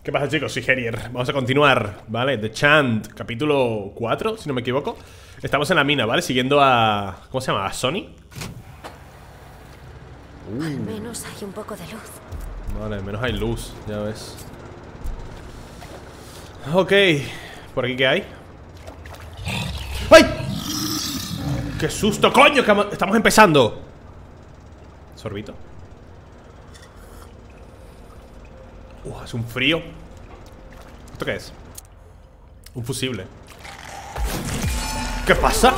¿Qué pasa, chicos? Soy Herier. Vamos a continuar, ¿vale? The Chant, capítulo 4, si no me equivoco. Estamos en la mina, ¿vale? Siguiendo a... ¿cómo se llama? ¿A Sonny? Al menos hay un poco de luz. Vale, al menos hay luz, ya ves. Ok. ¿Por aquí qué hay? ¡Ay! ¡Qué susto, coño! Que estamos empezando. Sorbito. Hace un frío. ¿Esto qué es? Un fusible. ¿Qué pasa?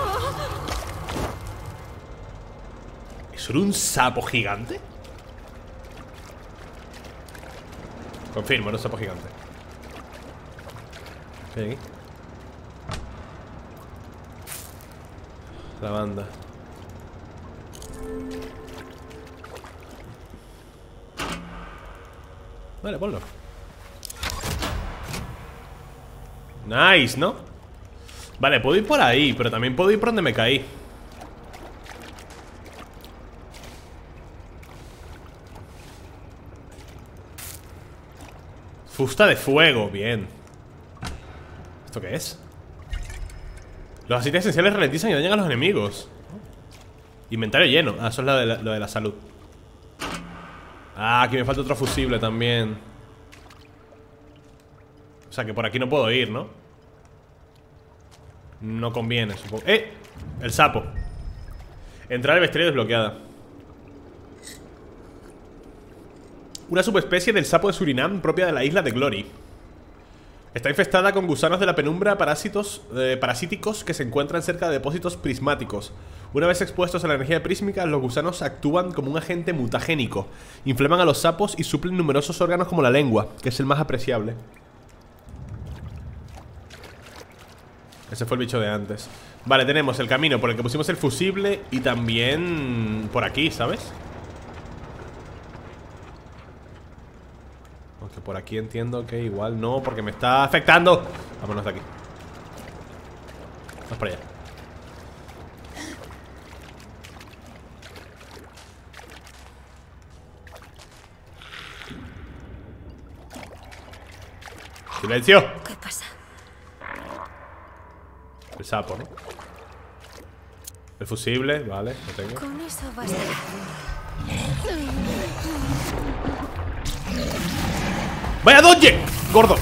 ¿Eso era un sapo gigante? Confirmo, era un sapo gigante. ¿Qué hay aquí? La banda. Vale, ponlo. Nice, ¿no? Vale, puedo ir por ahí, pero también puedo ir por donde me caí. Fusta de fuego, bien. ¿Esto qué es? Los aceites esenciales ralentizan y dañan a los enemigos. Inventario lleno. Ah, eso es lo de la salud. Ah, aquí me falta otro fusible también. O sea que por aquí no puedo ir, ¿no? No conviene, supongo. ¡Eh! El sapo. Entrar al bestiario desbloqueada. Una subespecie del sapo de Surinam propia de la isla de Glory. Está infestada con gusanos de la penumbra parasíticos que se encuentran cerca de depósitos prismáticos. Una vez expuestos a la energía prísmica, los gusanos actúan como un agente mutagénico. Inflaman a los sapos y suplen numerosos órganos como la lengua, que es el más apreciable. Ese fue el bicho de antes. Vale, tenemos el camino por el que pusimos el fusible y también por aquí, ¿sabes? Aunque por aquí entiendo que igual no, porque me está afectando. Vámonos de aquí. Vamos para allá. ¡Silencio! ¿Qué pasa? El sapo, ¿no? El fusible, vale, lo tengo. Con eso bastará. ¡Vaya dodge! ¡Gordo!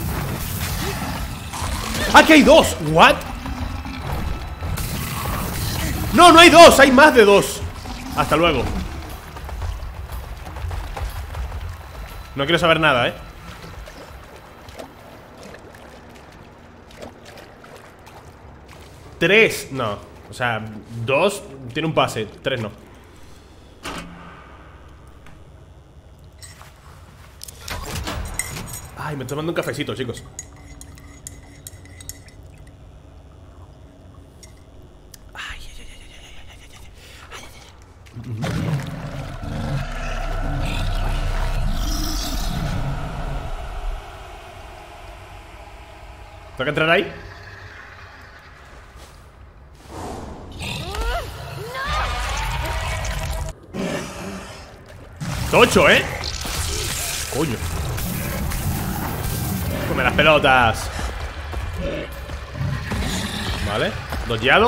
¡Aquí hay dos! ¿What? ¡No, no hay dos! ¡Hay más de dos! Hasta luego. No quiero saber nada, ¿eh? Tres, no. O sea, dos tiene un pase, tres no. Ay, me estoy tomando un cafecito, chicos. Ay, ay, ay, ay, ay, ay, ay, ay, ay. ¿Tengo que entrar ahí? ¡Tocho, eh! Coño. Come las pelotas. Vale, dodgeado.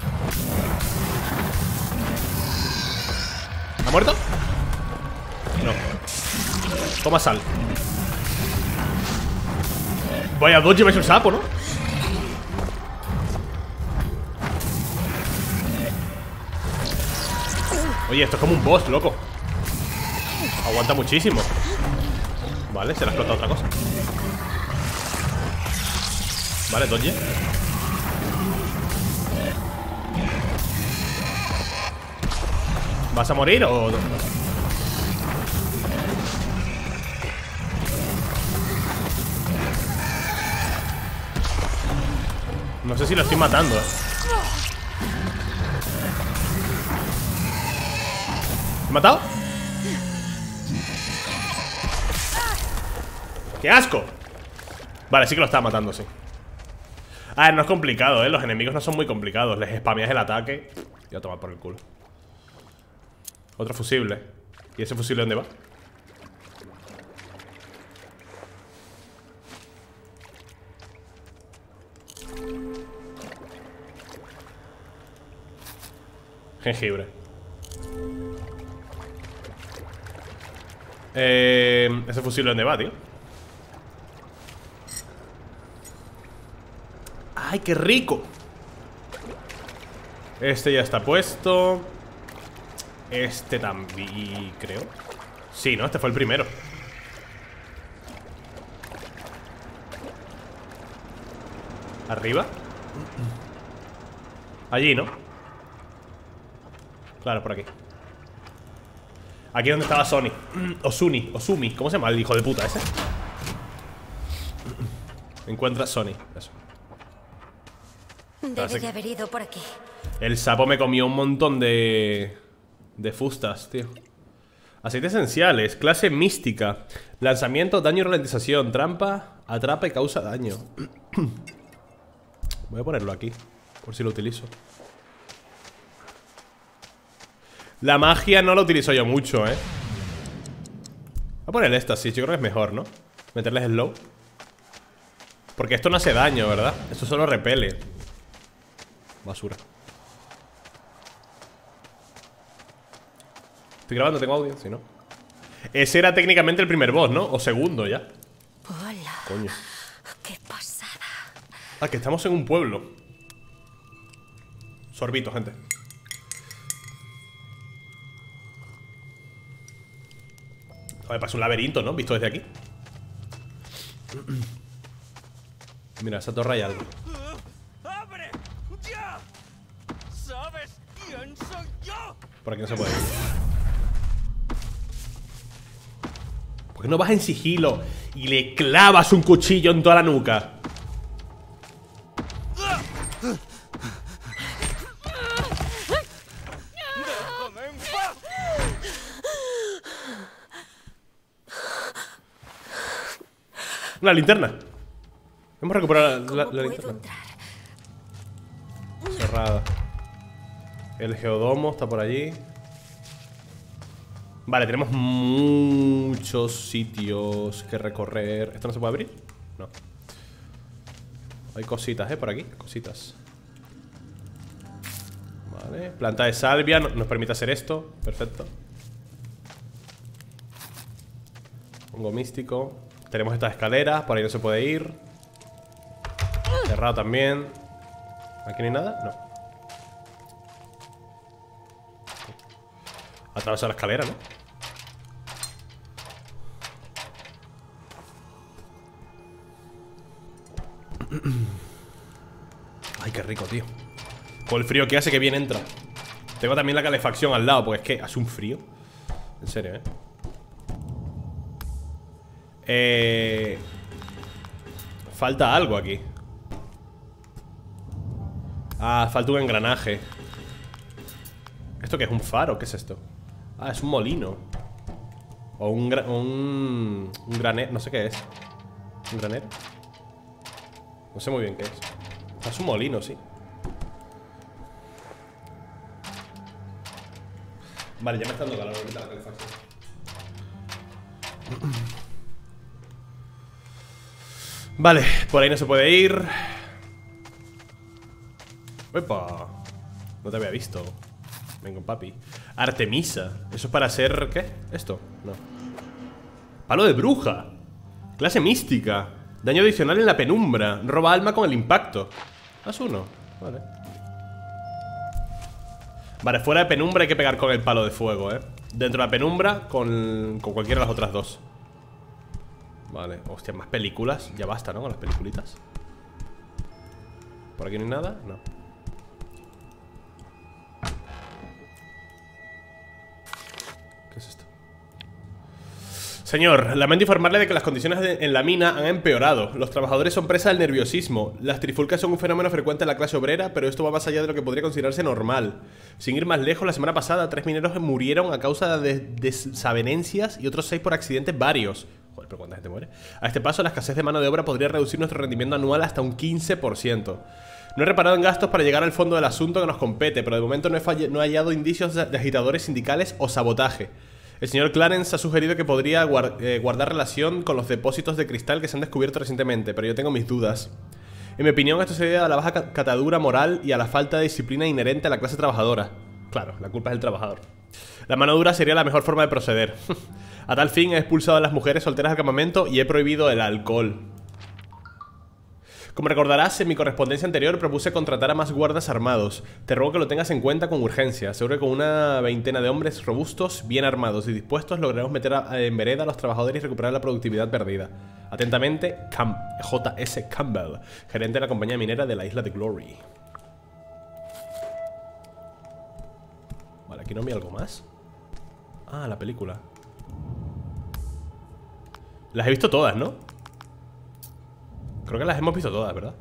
¿Ha muerto? No. Toma sal. Vaya dodge vais el sapo, ¿no? Oye, esto es como un boss, loco. Aguanta muchísimo. Vale, se le ha explotado otra cosa. Vale, dodge. ¿Vas a morir o...? No sé si lo estoy matando, ¿eh? ¿Me he matado? ¡Qué asco! Vale, sí que lo estaba matando, sí. A ver, no es complicado, ¿eh? Los enemigos no son muy complicados. Les spameas el ataque y a tomar por el culo. Otro fusible. ¿Y ese fusible dónde va? Jengibre. Ese fusil dónde va, tío. ¡Ay, qué rico! Este ya está puesto. Este también, creo. Sí, ¿no? Este fue el primero. ¿Arriba? Allí, ¿no? Claro, por aquí. Aquí es donde estaba Sony. Osumi. ¿Cómo se llama el hijo de puta ese? Encuentra Sony. Eso. Debe de haber ido por aquí. El sapo me comió un montón de fustas, tío. Aceites esenciales. Clase mística. Lanzamiento, daño y ralentización. Trampa, atrapa y causa daño. Voy a ponerlo aquí, por si lo utilizo. La magia no la utilizo yo mucho, Voy a ponerle esta, sí, yo creo que es mejor, ¿no? Meterles slow. Porque esto no hace daño, ¿verdad? Esto solo repele. Basura. Estoy grabando, tengo audio, si no. Ese era técnicamente el primer boss, ¿no? O segundo ya. Hola. Coño. Qué pasada. Ah, que estamos en un pueblo. Sorbito, gente. Joder, pasa un laberinto, ¿no? Visto desde aquí. Mira, esa torre hay algo. ¡Abre! ¡Ya! ¿Sabes quién soy yo? Por aquí no se puede ir. ¿Por qué no vas en sigilo y le clavas un cuchillo en toda la nuca? ¡Déjame en paz! La linterna. Hemos recuperado la ¿Cómo puedo linterna. entrar? Cerrada. El geodomo está por allí. Vale, tenemos muchos sitios que recorrer. ¿Esto no se puede abrir? No. Hay cositas, por aquí. Cositas. Vale. Planta de salvia nos permite hacer esto. Perfecto. Hongo místico. Tenemos estas escaleras. Por ahí no se puede ir. Cerrado también. ¿Aquí no hay nada? No. Atravesar la escalera, ¿no? Ay, qué rico, tío. Con el frío que hace, que bien entra. Tengo también la calefacción al lado, porque es que hace un frío. En serio, falta algo aquí. Ah, falta un engranaje. ¿Esto qué es? ¿Un faro? ¿Qué es esto? Ah, es un molino. O un granero. No sé qué es. ¿Un granero? No sé muy bien qué es. Ah, es un molino, sí. Vale, ya me está dando calor ahorita la calefacción. Vale, por ahí no se puede ir. ¡Epa! No te había visto. Venga, papi. Artemisa. ¿Eso es para hacer qué? ¿Esto? No. Palo de bruja. Clase mística. Daño adicional en la penumbra. Roba alma con el impacto. Haz uno. Vale. Vale, fuera de penumbra hay que pegar con el palo de fuego, Dentro de la penumbra con cualquiera de las otras dos. Vale. Hostia, más películas. Ya basta, ¿no? Con las peliculitas. ¿Por aquí no hay nada? No. ¿Qué es esto? Señor, lamento informarle de que las condiciones en la mina han empeorado. Los trabajadores son presa del nerviosismo. Las trifulcas son un fenómeno frecuente en la clase obrera, pero esto va más allá de lo que podría considerarse normal. Sin ir más lejos, la semana pasada 3 mineros murieron a causa de desavenencias y otros 6 por accidentes varios. Joder, pero ¿cuánta gente muere? A este paso, la escasez de mano de obra podría reducir nuestro rendimiento anual hasta un 15%. No he reparado en gastos para llegar al fondo del asunto que nos compete, pero de momento no he hallado indicios de agitadores sindicales o sabotaje. El señor Clarence ha sugerido que podría guardar relación con los depósitos de cristal que se han descubierto recientemente, pero yo tengo mis dudas. En mi opinión, esto se debe a la baja catadura moral y a la falta de disciplina inherente a la clase trabajadora. Claro, la culpa es del trabajador. La mano dura sería la mejor forma de proceder. A tal fin he expulsado a las mujeres solteras del campamento y he prohibido el alcohol. Como recordarás, en mi correspondencia anterior propuse contratar a más guardas armados. Te ruego que lo tengas en cuenta con urgencia. Seguro que con una veintena de hombres robustos, bien armados y dispuestos lograremos meter en vereda a los trabajadores y recuperar la productividad perdida. Atentamente, J.S. Campbell, gerente de la compañía minera de la isla de Glory. Vale, aquí no hay algo más. Ah, la película. Las he visto todas, ¿no? Creo que las hemos visto todas, ¿verdad?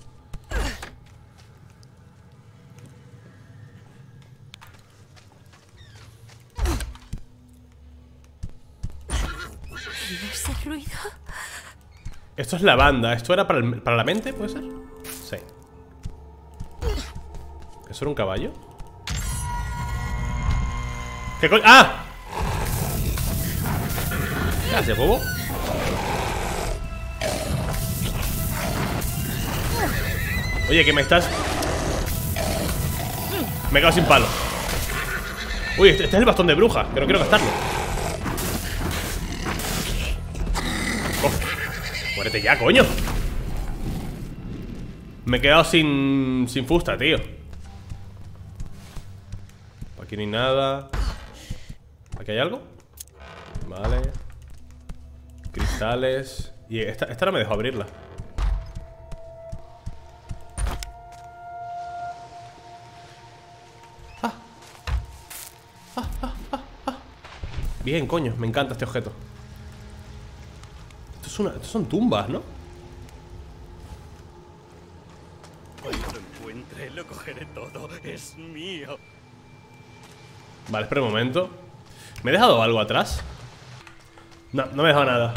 ¿Y ese ruido? Esto es la banda. ¿Esto era para la mente, puede ser? Sí. ¿Eso era un caballo? ¿Qué coño? ¡Ah! ¿Qué hace, bobo? Oye, que me estás... Me he quedado sin palo. Uy, este es el bastón de bruja, que no quiero gastarlo. Oh, muérete ya, coño. Me he quedado sin fusta, tío. Aquí no hay nada. ¿Aquí hay algo? Vale. Cristales. Y esta no me dejó abrirla. Bien, coño, me encanta este objeto. Estos son tumbas, ¿no? Cuando lo encuentre, lo cogeré todo. Es mío. Vale, espera un momento. ¿Me he dejado algo atrás? No, no me he dejado nada.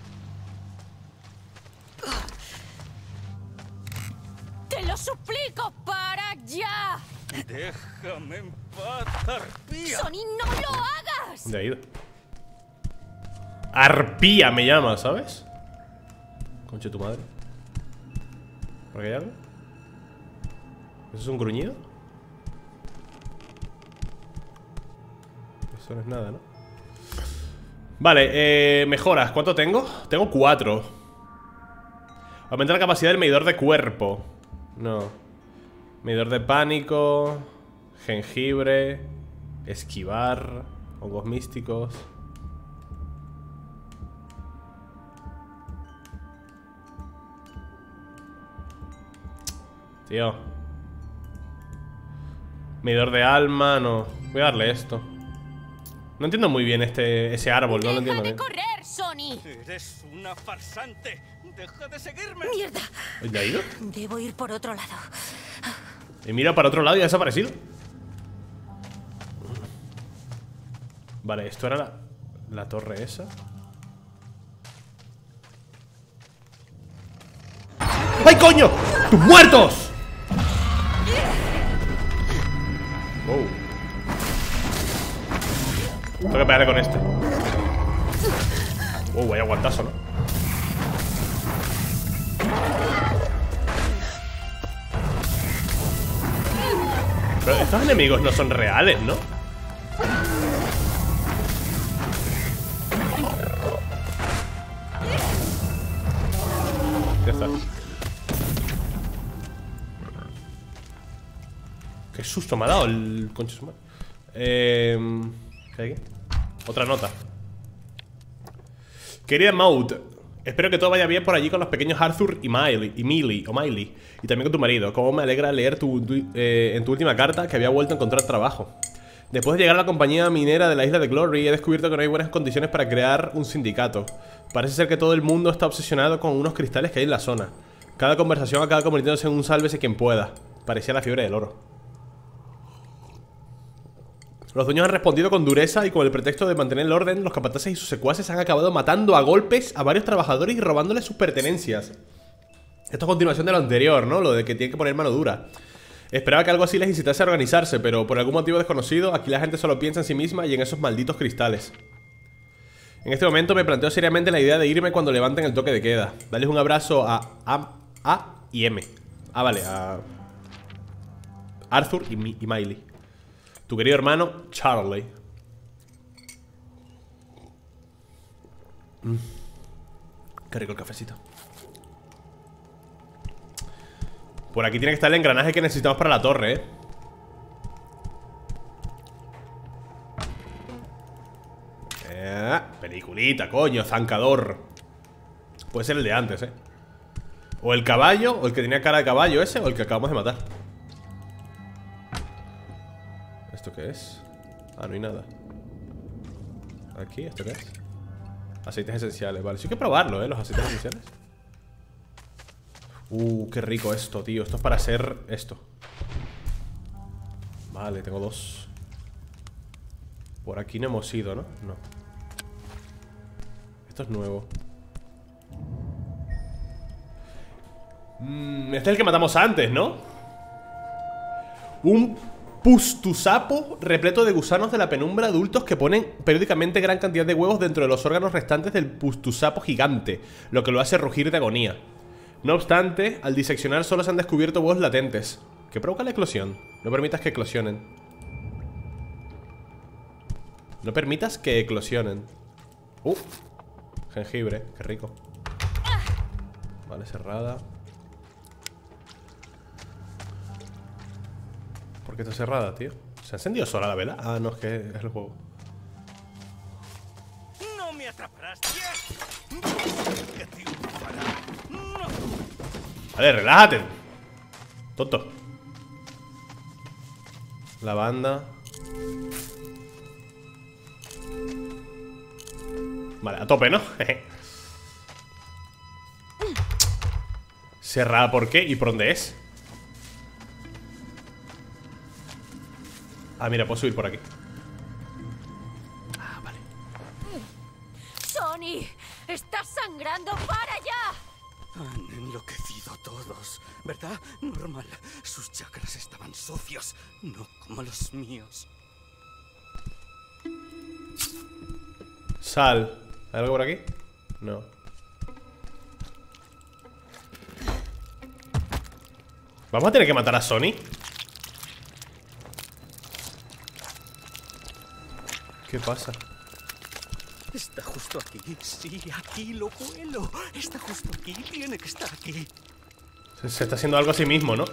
¡Te lo suplico! ¡Para ya! Déjame en paz, arpía. ¡Sonny, no lo hagas! ¿Dónde ha ido? Arpía me llama, ¿sabes? Conche tu madre. ¿Por qué hay algo? ¿Eso es un gruñido? Eso no es nada, ¿no? Vale, mejoras. ¿Cuánto tengo? Tengo 4. Aumenta la capacidad del medidor de cuerpo. No. Medidor de pánico. Jengibre. Esquivar. Hongos místicos. Tío. Medidor de alma, no. Voy a darle esto. No entiendo muy bien ese árbol, no lo entiendo bien. ¡Deja de correr, Sonny! Eres una farsante. Deja de seguirme. ¡Mierda! ¿Dónde ha ido? Debo ir por otro lado. Y mira para otro lado y ha desaparecido. Vale, esto era la torre esa. ¡Ay, coño! ¡Tus muertos! Oh. Tengo que pegarle con este. Oh, vaya guantazo, ¿no? Pero estos enemigos no son reales, ¿no? Ya está. Qué susto me ha dado el concho de su madre. ¿Qué hay aquí? Otra nota. Querida Maud, espero que todo vaya bien por allí con los pequeños Arthur y Miley. Y también con tu marido. Cómo me alegra leer en tu última carta que había vuelto a encontrar trabajo. Después de llegar a la compañía minera de la isla de Glory, he descubierto que no hay buenas condiciones para crear un sindicato. Parece ser que todo el mundo está obsesionado con unos cristales que hay en la zona. Cada conversación acaba convirtiéndose en un sálvese quien pueda. Parecía la fiebre del oro. Los dueños han respondido con dureza y con el pretexto de mantener el orden, los capataces y sus secuaces han acabado matando a golpes a varios trabajadores y robándoles sus pertenencias. Esto es continuación de lo anterior, ¿no? Lo de que tienen que poner mano dura. Esperaba que algo así les incitase a organizarse, pero por algún motivo desconocido, aquí la gente solo piensa en sí misma y en esos malditos cristales. En este momento me planteo seriamente la idea de irme cuando levanten el toque de queda. Darles un abrazo a y M. Ah, vale, a Arthur y Miley. Tu querido hermano Charlie. Qué rico el cafecito. Por aquí tiene que estar el engranaje que necesitamos para la torre, peliculita, coño, zancador. Puede ser el de antes, o el caballo, o el que tenía cara de caballo ese, o el que acabamos de matar. ¿Esto qué es? Ah, no hay nada. Aquí, ¿esto qué es? Aceites esenciales, vale. Sí hay que probarlo, los aceites esenciales. Qué rico esto, tío. Esto es para hacer esto. Vale, tengo 2. Por aquí no hemos ido, ¿no? No. Esto es nuevo. Este es el que matamos antes, ¿no? Un pustusapo repleto de gusanos de la penumbra adultos que ponen periódicamente gran cantidad de huevos dentro de los órganos restantes del pustusapo gigante, lo que lo hace rugir de agonía. No obstante, al diseccionar solo se han descubierto huevos latentes, que provocan la eclosión. No permitas que eclosionen. No permitas que eclosionen. Jengibre, qué rico. Vale, cerrada. ¿Por qué está cerrada, tío? ¿Se ha encendido sola la vela? Ah, no, es que es el juego. No me atraparás. Que triunfará. No. Vale, relájate. Tonto. Lavanda. Vale, a tope, ¿no? Cerrada, ¿por qué? ¿Y por dónde es? Ah, mira, puedo subir por aquí. Ah, vale. ¡Sonny! ¡Estás sangrando! ¡Para ya! Han enloquecido todos, ¿verdad? Normal. Sus chakras estaban sucios, no como los míos. Sal. ¿Hay algo por aquí? No. ¿Vamos a tener que matar a Sonny? ¿Qué pasa? Está justo aquí. Sí, aquí lo vuelo. Está justo aquí. Tiene que estar aquí. Se está haciendo algo a sí mismo, ¿no?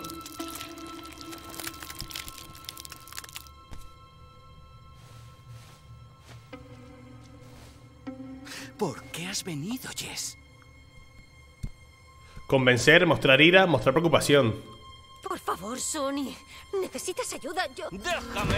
¿Por qué has venido, Jess? Convencer, mostrar ira, mostrar preocupación. Por favor, Sonny. ¿Necesitas ayuda? Yo... ¡Déjame!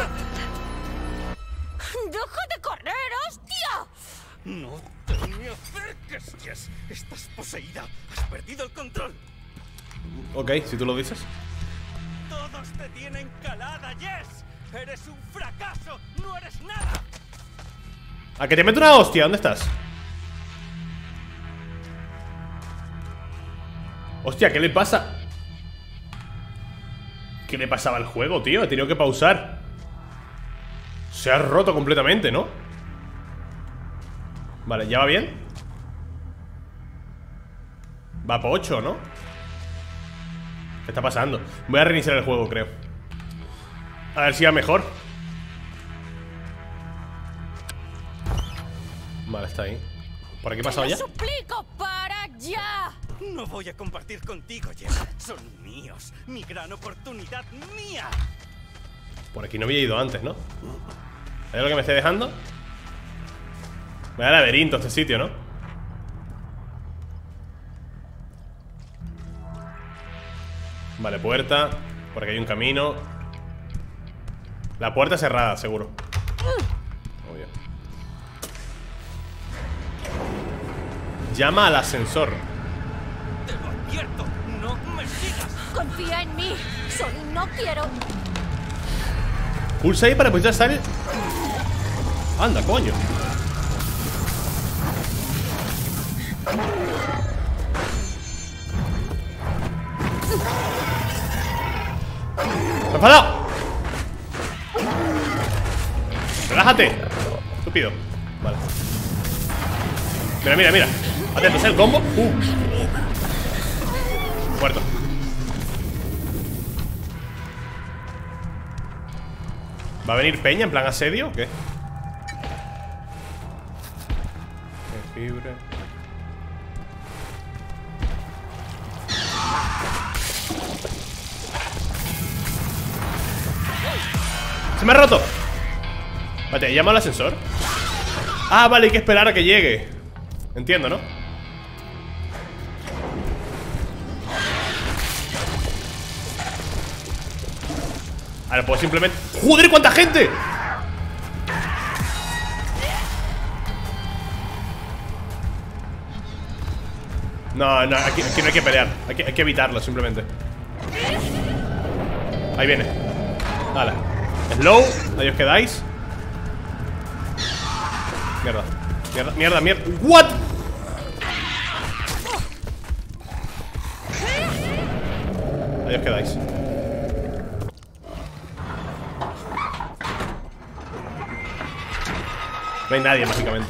¡Deja de correr, hostia! No te me acerques, Jess. Estás poseída. Has perdido el control. Ok, si tú lo dices. Todos te tienen calada, Jess. Eres un fracaso. No eres nada. ¿A que te meto una hostia? ¿Dónde estás? Hostia, ¿qué le pasa? ¿Qué le pasaba al juego, tío? He tenido que pausar. Se ha roto completamente, ¿no? Vale, ¿ya va bien? Va por 8, ¿no? ¿Qué está pasando? Voy a reiniciar el juego, creo. A ver si va mejor. Vale, está ahí. ¿Por aquí he pasado ¡Te ya? lo suplico, para ya! No voy a compartir contigo, Jess. Son míos. Mi gran oportunidad mía. Por aquí no había ido antes, ¿no? ¿Hay algo que me esté dejando? Vaya laberinto este sitio, ¿no? Vale, puerta. Por aquí hay un camino. La puerta cerrada, seguro. Obvio. Llama al ascensor. Te lo advierto. No me sigas. Confía en mí. Sonny, no quiero... Pulsa ahí para poder salir. Anda, coño. ¡Me he enfadado! ¡Relájate! Estúpido. Vale. Mira, mira, mira. Atentos, el combo. Muerto. ¿Va a venir peña en plan asedio o qué? Jengibre. ¡Se me ha roto! Vale, ¿llama al ascensor? Ah, vale, hay que esperar a que llegue. Entiendo, ¿no? Ahora puedo simplemente... ¡Joder, cuánta gente! No, no, aquí no hay que pelear. Hay que evitarlo, simplemente. Ahí viene. Vale. Slow, ahí os quedáis. Mierda. Mierda, mierda, mierda. ¿What? Ahí os quedáis. No hay nadie, mágicamente.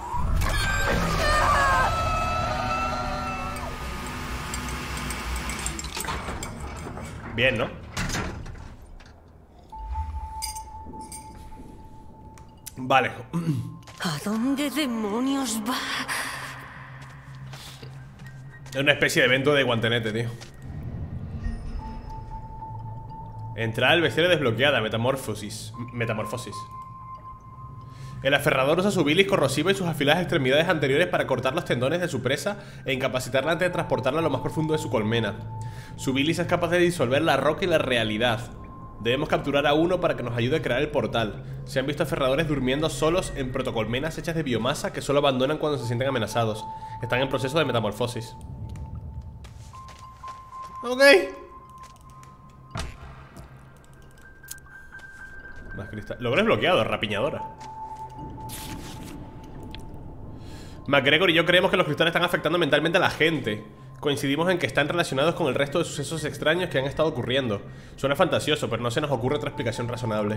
Bien, ¿no? Vale. ¿A dónde demonios va? Es una especie de evento de guantenete, tío. Entrada al bestiario desbloqueada. Metamorfosis. El aferrador usa su bilis corrosiva y sus afiladas extremidades anteriores para cortar los tendones de su presa e incapacitarla antes de transportarla a lo más profundo de su colmena. Su bilis es capaz de disolver la roca y la realidad. Debemos capturar a uno para que nos ayude a crear el portal. Se han visto aferradores durmiendo solos en protocolmenas hechas de biomasa que solo abandonan cuando se sienten amenazados. Están en proceso de metamorfosis. Ok. Más cristal. Logro desbloqueado, rapiñadora. McGregor y yo creemos que los cristales están afectando mentalmente a la gente. Coincidimos en que están relacionados con el resto de sucesos extraños que han estado ocurriendo. Suena fantasioso, pero no se nos ocurre otra explicación razonable.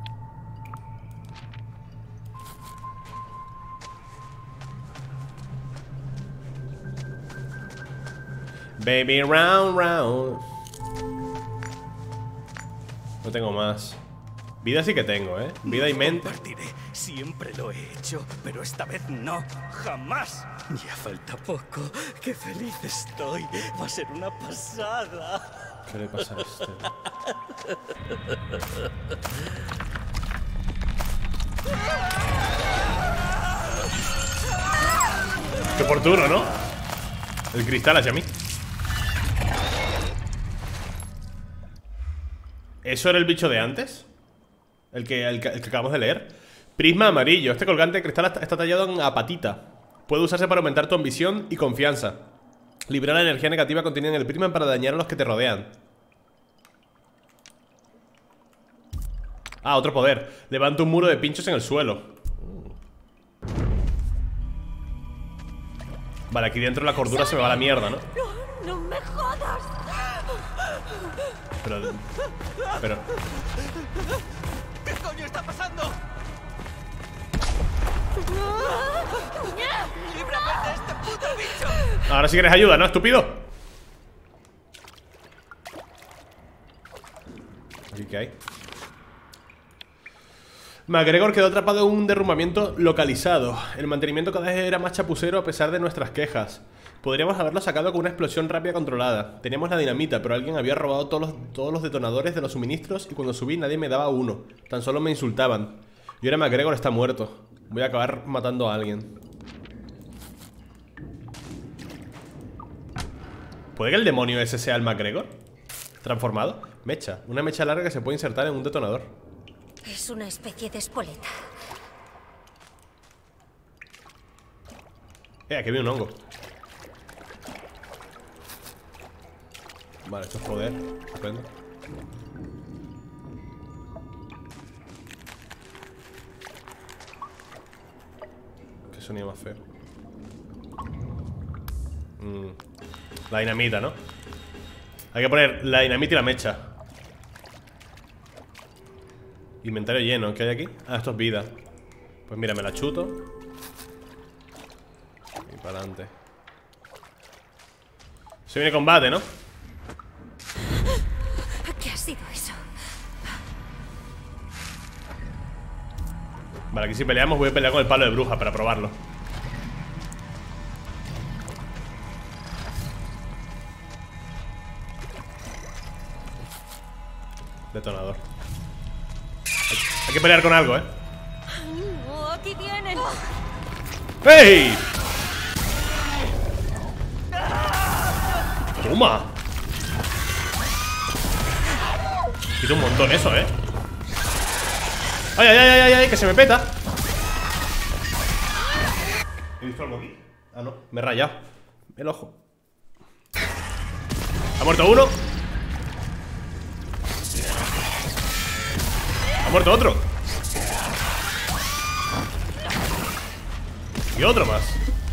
Baby round round. No tengo más. Vida sí que tengo, ¿eh? Vida y mente. Compartiré. Siempre lo he hecho, pero esta vez no. ¡Jamás! Ya falta poco. ¡Qué feliz estoy! Va a ser una pasada. ¿Qué le pasa a este? Qué oportuno, ¿no? El cristal hacia mí. ¿Eso era el bicho de antes? El que acabamos de leer. Prisma amarillo. Este colgante de cristal está tallado en apatita. Puede usarse para aumentar tu ambición y confianza. Libera la energía negativa contenida en el prisma para dañar a los que te rodean. Ah, otro poder. Levanta un muro de pinchos en el suelo. Vale, aquí dentro la cordura se me va a la mierda, ¿no? No me jodas. Pero... ¿Qué coño está pasando? ¡Líbrame de este puto bicho! Ahora sí quieres ayuda, ¿no, estúpido? ¿Aquí qué hay? McGregor quedó atrapado en un derrumbamiento localizado. El mantenimiento cada vez era más chapucero a pesar de nuestras quejas. Podríamos haberlo sacado con una explosión rápida controlada. Teníamos la dinamita, pero alguien había robado todos los detonadores de los suministros y cuando subí nadie me daba uno. Tan solo me insultaban. Y ahora McGregor está muerto. Voy a acabar matando a alguien. ¿Puede que el demonio ese sea el McGregor? ¿Transformado? Mecha. Una mecha larga que se puede insertar en un detonador. Es una especie de espoleta. Aquí viene un hongo. Vale, esto es poder. Estupendo. Qué sonido más feo. La dinamita, ¿no? Hay que poner la dinamita y la mecha. Inventario lleno, ¿qué hay aquí? Ah, esto es vida. Pues mira, me la chuto. Y para adelante. Se viene combate, ¿no? ¿Qué ha sido eso? Vale, aquí si peleamos voy a pelear con el palo de bruja para probarlo. Detonador. Hay que pelear con algo, Oh, aquí vienen. ¡Hey! ¡Toma! Quita un montón eso, ¡Ay, ay, ay, ay, ay! ¡Que se me peta! ¿He visto algo aquí? Ah, no, me he rayado el ojo. ¿Ha muerto uno? ¿Ha muerto otro? Y otro más.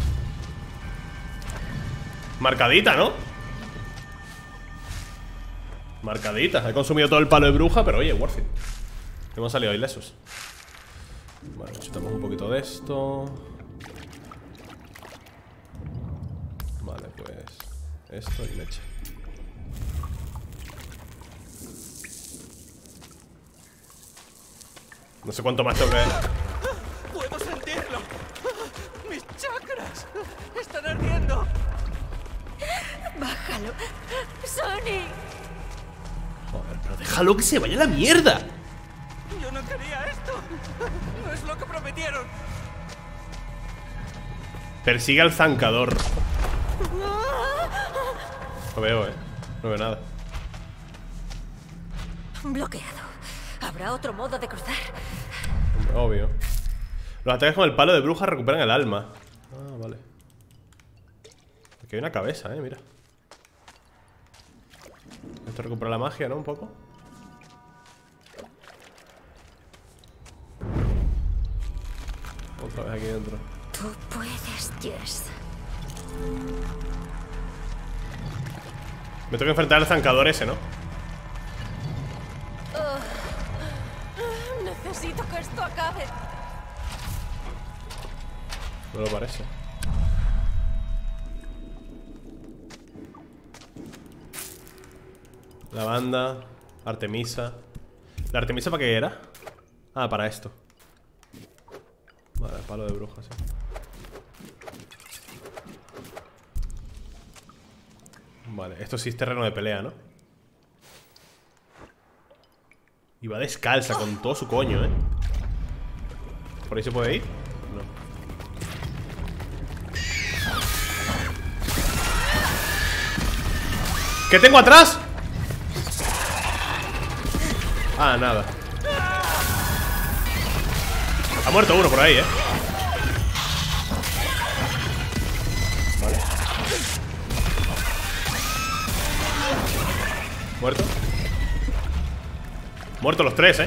Marcadita, ¿no? Marcadita. He consumido todo el palo de bruja, pero oye, worth it. Hemos salido ilesos. Vale, chutamos un poquito de esto. Vale, pues esto y leche. No sé cuánto más tengo que... ¡Puedo sentirlo! ¡Mis chakras están ardiendo! Bájalo. Sonic. Joder, pero déjalo que se vaya a la mierda. Yo no quería esto. No es lo que prometieron. Persigue al zancador. No veo, no veo nada. Bloqueado. ¿Habrá otro modo de cruzar? Obvio. Los ataques con el palo de bruja recuperan el alma. Ah, vale. Aquí hay una cabeza, mira. Esto recupera la magia, ¿no? Un poco. Otra vez aquí dentro. Tú puedes, Jess. Me tengo que enfrentar al zancador ese, ¿no? Necesito que esto acabe. No lo parece. La banda. Artemisa. ¿La Artemisa para qué era? Ah, para esto. Vale, el palo de bruja, sí. Vale, esto sí es terreno de pelea, ¿no? Y va descalza con todo su coño, ¿Por ahí se puede ir? No. ¿Qué tengo atrás? Ah, nada. Ha muerto uno por ahí, Vale. ¿Muerto? Muertos los tres,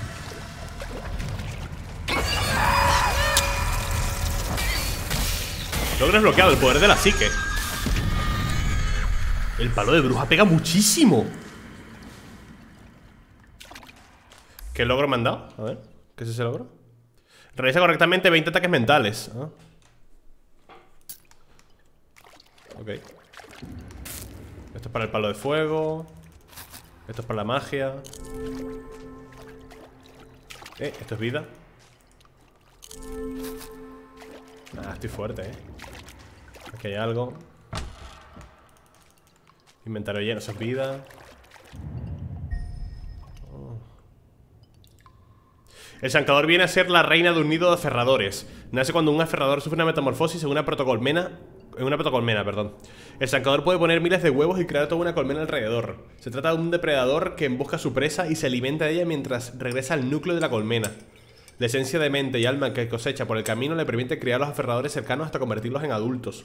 Logro desbloqueado el poder de la psique. El palo de bruja pega muchísimo. ¿Qué logro me han dado? A ver, ¿qué es ese logro? Realiza correctamente 20 ataques mentales. Ok. Esto es para el palo de fuego. Esto es para la magia. Esto es vida. Ah, estoy fuerte, Aquí hay algo. Inventario lleno, eso es vida. El zancador viene a ser la reina de un nido de aferradores. Nace cuando un aferrador sufre una metamorfosis en una protocolmena. Perdón. El zancador puede poner miles de huevos y crear toda una colmena alrededor. Se trata de un depredador que embosca a su presa y se alimenta de ella mientras regresa al núcleo de la colmena. La esencia de mente y alma que cosecha por el camino le permite criar a los aferradores cercanos hasta convertirlos en adultos.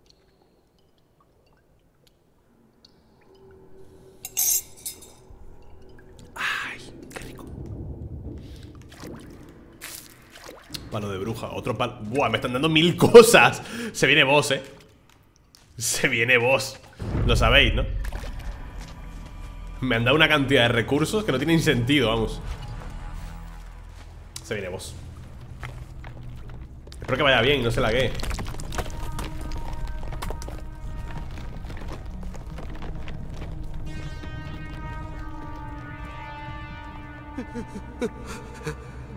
Palo de bruja, otro palo. Buah, me están dando 1000 cosas. Se viene boss, Se viene boss. Lo sabéis, ¿no? Me han dado una cantidad de recursos que no tienen sentido, vamos. Se viene boss. Espero que vaya bien y no se laguee.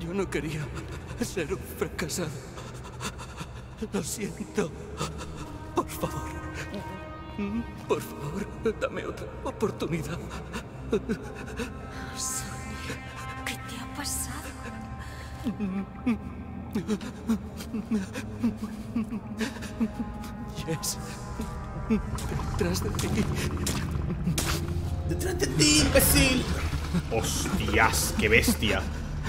Yo no quería ser un fracasado. Lo siento. Por favor. Por favor, dame otra oportunidad. Sonny, ¿qué te ha pasado? Yes. Detrás de ti. ¡Detrás de ti, imbécil! ¡Hostias! ¡Qué bestia!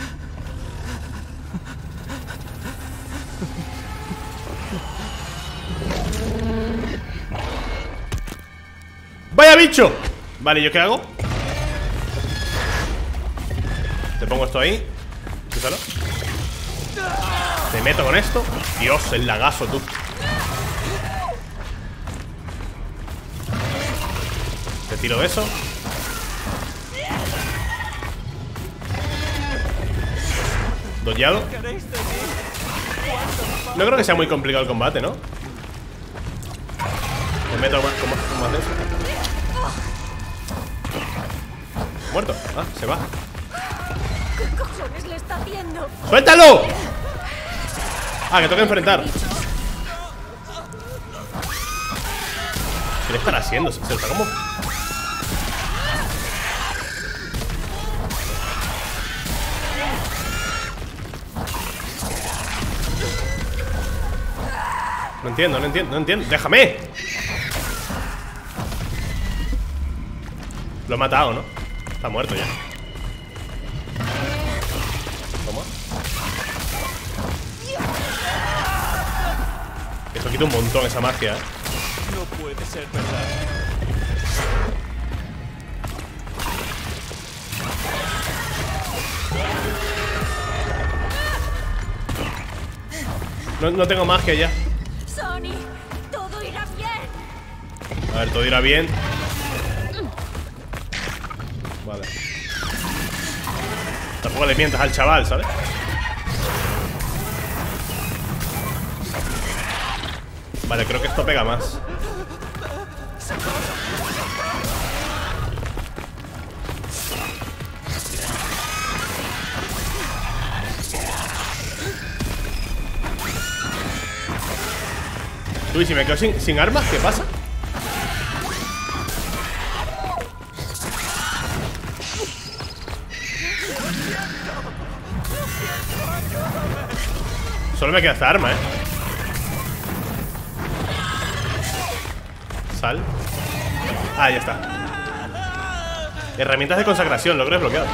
¡Vaya bicho! Vale, ¿yo qué hago? Te pongo esto ahí. Escúchalo. Te meto con esto. Dios, el lagazo, tú. Te tiro de eso. Dollado. No creo que sea muy complicado el combate, ¿no? Me meto con más de eso. Muerto. Ah, se va. ¿Qué cojones le está haciendo? ¡Suéltalo! Ah, que toca enfrentar. ¿Qué le estará haciendo? Se está como... No entiendo, no entiendo, no entiendo. ¡Déjame! Lo he matado, ¿no? Está muerto ya. Toma. Eso quita un montón esa magia, ¿eh? No puede ser verdad. No tengo magia ya. Sonny, todo irá bien. A ver, todo irá bien. Vale. Tampoco le mientas al chaval, ¿sabes? Vale, creo que esto pega más. Uy, si me quedo sin armas, ¿qué pasa? Solo me queda esta arma, Sal. Ah, ya está. Herramientas de consagración, logro desbloqueado.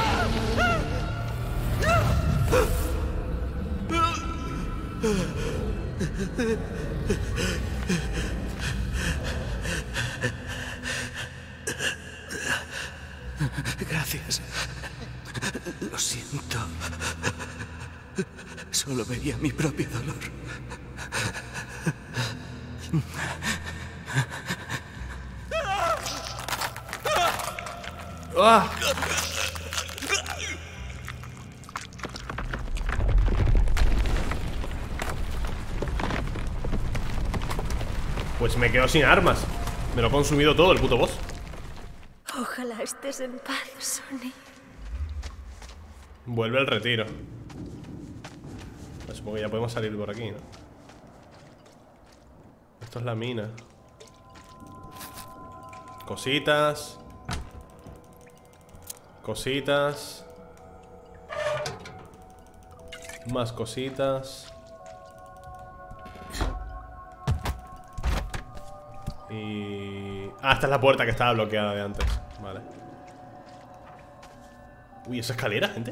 Gracias. Lo siento. Solo veía mi propio dolor. ¡Ah! Pues me quedo sin armas. Me lo he consumido todo el puto boss. Ojalá estés en paz, Sonny. Vuelve el retiro. Pues supongo que ya podemos salir por aquí, ¿no? Esto es la mina. Cositas. Cositas. Más cositas. Y... ah, esta es la puerta que estaba bloqueada de antes. Vale. Uy, ¿esa escalera, gente?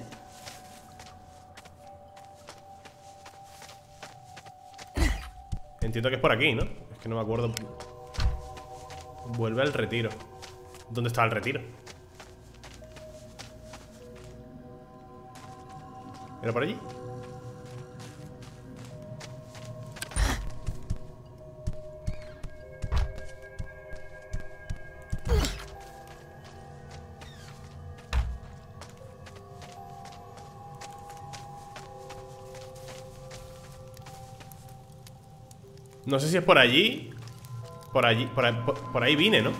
Entiendo que es por aquí, ¿no? Es que no me acuerdo. Vuelve al retiro. ¿Dónde estaba el retiro? ¿Era por allí? No sé si es por allí. Por allí, por ahí vine, ¿no?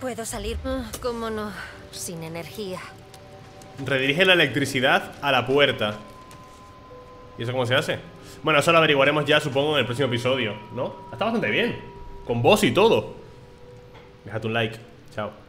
puedo salir. ¿Cómo no? Sin energía. Redirige la electricidad a la puerta. ¿Y eso cómo se hace? Bueno, eso lo averiguaremos ya, supongo, en el próximo episodio, ¿no? Está bastante bien. Con voz y todo. Déjate un like. Chao.